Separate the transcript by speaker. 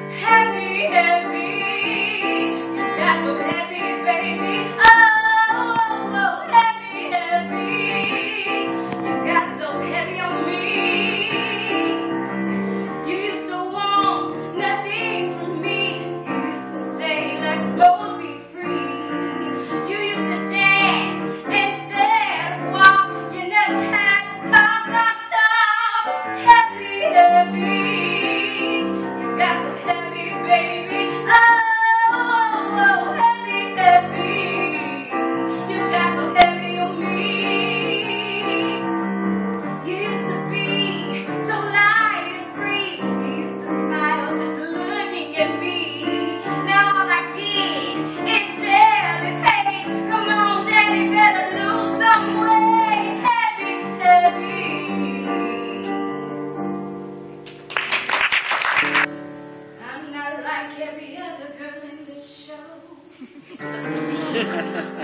Speaker 1: heavy, heavy. You got so heavy, baby. Oh, heavy, heavy. You got so heavy on me. You used to want nothing from me. You used to say, let's both be free. You used to dance instead of walk. You never had to talk, talk, talk. Heavy, heavy. You got so heavy, baby. Oh, heavy, heavy. You got so heavy on me. You used to be so light and free. You used to smile just looking at me. Now all I get is jealous hate. Come on, daddy, better lose some weight. Heavy, heavy. I'm not like every other girl in the show.